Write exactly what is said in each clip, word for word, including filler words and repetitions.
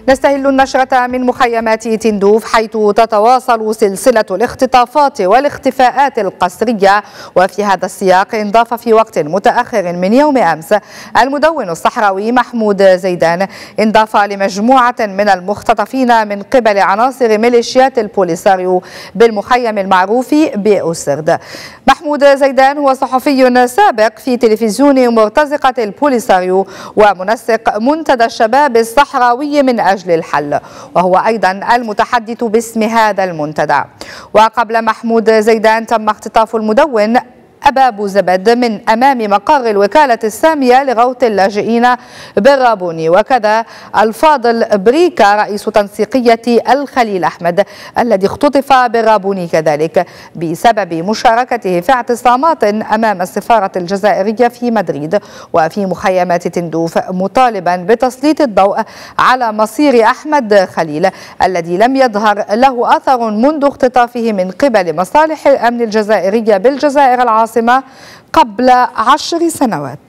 نستهل النشرة من مخيمات تندوف، حيث تتواصل سلسلة الاختطافات والاختفاءات القسرية. وفي هذا السياق انضاف في وقت متأخر من يوم أمس المدون الصحراوي محمود زيدان انضاف لمجموعة من المختطفين من قبل عناصر ميليشيات البوليساريو بالمخيم المعروف بأسرد. محمود زيدان هو صحفي سابق في تلفزيون مرتزقة البوليساريو ومنسق منتدى الشباب الصحراوي من أجل الحل، وهو أيضا المتحدث باسم هذا المنتدى. وقبل محمود زيدان تم اختطاف المدون أبا بوزبد من أمام مقر الوكالة السامية لغوث اللاجئين بالرابوني، وكذا الفاضل بريكا رئيس تنسيقية الخليل أحمد الذي اختطف بالرابوني كذلك بسبب مشاركته في اعتصامات أمام السفارة الجزائرية في مدريد وفي مخيمات تندوف، مطالبا بتسليط الضوء على مصير أحمد خليل الذي لم يظهر له أثر منذ اختطافه من قبل مصالح الأمن الجزائرية بالجزائر العاصمة قبل عشر سنوات.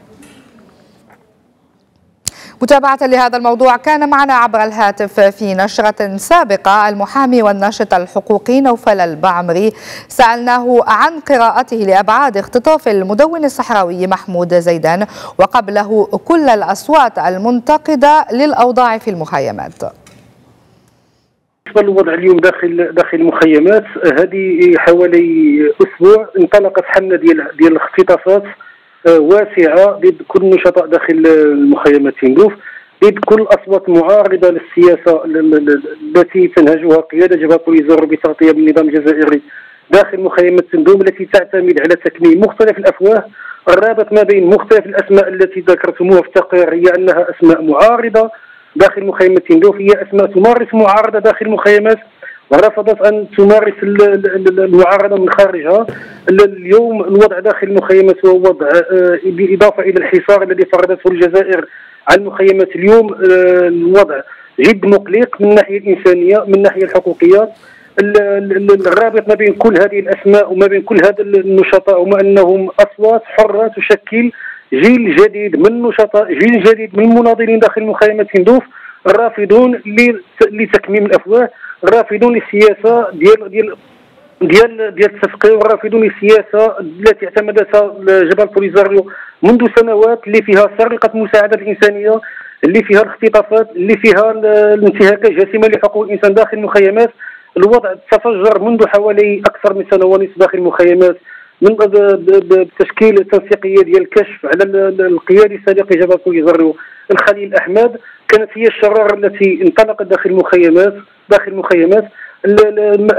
متابعة لهذا الموضوع كان معنا عبر الهاتف في نشرة سابقة المحامي والناشط الحقوقي نوفل البعمري، سألناه عن قراءته لأبعاد اختطاف المدون الصحراوي محمود زيدان وقبله كل الأصوات المنتقدة للأوضاع في المخيمات. بالنسبه للوضع اليوم داخل داخل المخيمات، هذه حوالي اسبوع انطلقت حمله ديال ديال الاختطافات واسعه ضد كل النشطاء داخل المخيمات تندوف، ضد كل الاصوات المعارضه للسياسه التي تنهجها قياده جبهه بوليزاريو بتغطيه بالنظام الجزائري داخل مخيمات تندوف، التي تعتمد على تكميم مختلف الافواه. الرابط ما بين مختلف الاسماء التي ذكرتموها في التقرير هي انها اسماء معارضه داخل مخيمات تندوف، هي اسماء تمارس معارضه داخل المخيمات ورفضت ان تمارس المعارضه من خارجها. اليوم الوضع داخل المخيمات هو وضع بالاضافه الى الحصار الذي فرضته الجزائر على المخيمات اليوم، الوضع جد مقلق من الناحيه الانسانيه من الناحيه الحقوقيه. الرابط ما بين كل هذه الاسماء وما بين كل هذا النشطاء هما انهم اصوات حره تشكل جيل جديد من النشطاء، جيل جديد من المناضلين داخل مخيمات تندوف، الرافضون لتكميم الافواه، الرافضون للسياسه ديال ديال ديال ديال التفقير، والرافضون للسياسه التي اعتمدتها جبهه بوليزاريو منذ سنوات، اللي فيها سرقه المساعدات الانسانيه، اللي فيها الاختطافات، اللي فيها الانتهاكات جسيمه لحقوق الانسان داخل المخيمات. الوضع تفجر منذ حوالي اكثر من سنه ونصف داخل المخيمات من بتشكيل تنسيقيه ديال الكشف على القيادي السابق لجبهه بوليزاريو الخليل احمد، كانت هي الشراره التي انطلقت داخل المخيمات داخل المخيمات.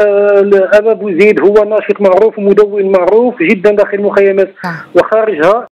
ابا بوزيد هو ناشط معروف ومدون معروف جدا داخل المخيمات وخارجها.